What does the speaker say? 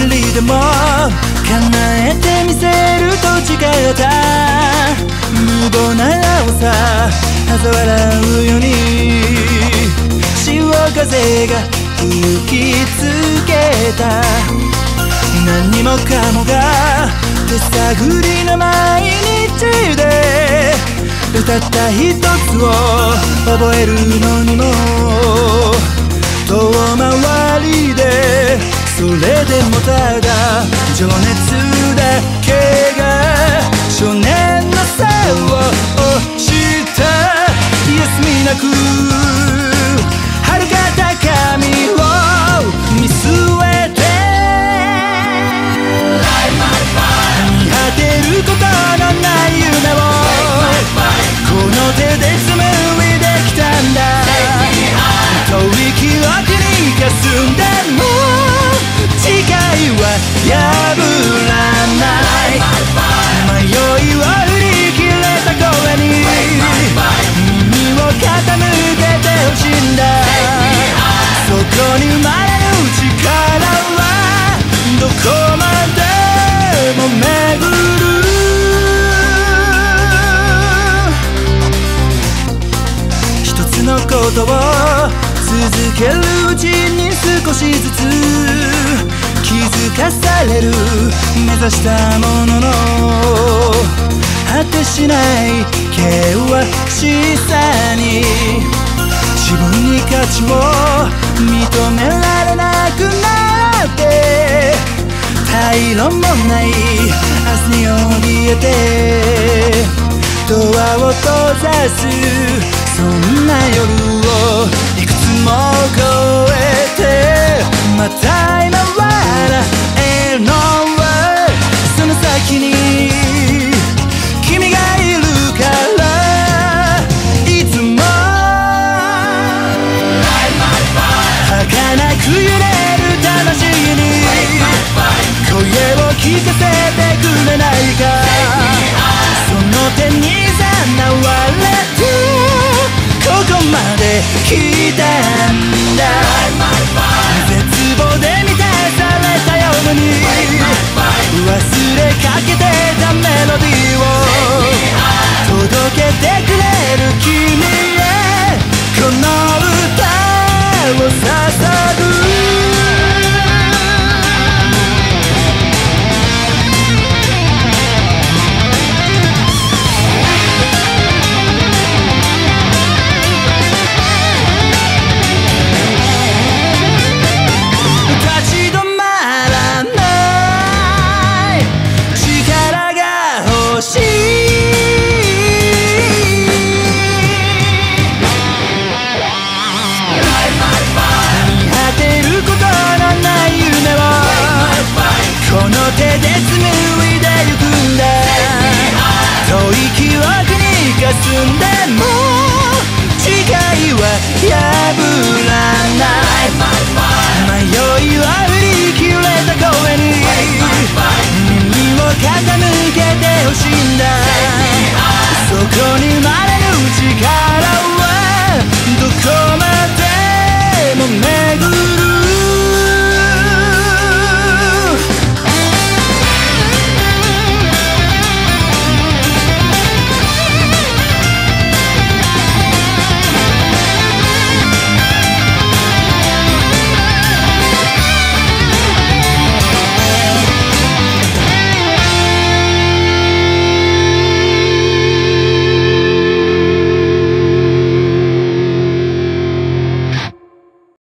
りでも叶えてみせると誓った無謀な青さ嘲笑うように潮風が吹きつけた何もかもが手探りの毎日でたった一つを覚えるのにも遠回りでそれでもただ情熱だけが少年の背を押した休みなく遥か高みを見据えて見果てることのない夢をこの手で紡いできたんだ遠い記憶に霞んでも誓いは破らない迷いを振り切れた声に耳を傾けてほしいんだそこに生まれる力はどこまでも巡る一つのことを続けるうちに少しずつ気づかされる目指したものの果てしない険しさに自分に価値を認められなくなって退路もない明日に怯えてドアを閉ざすそんな夜をいくつも越えてまた今笑えるのはその先に君がいるからいつも儚く揺れる魂に声を聞かせてくれないかその手にざなわれてここまで来たんだ絶望で満たされた夜に忘れかけてたメロディーを届けてくれる君へこの歌を捧ぐ手で紡いでゆくんだ遠い記憶に霞んでも誓いは破らない迷いは振り切れた声に耳を傾けてほしいんだ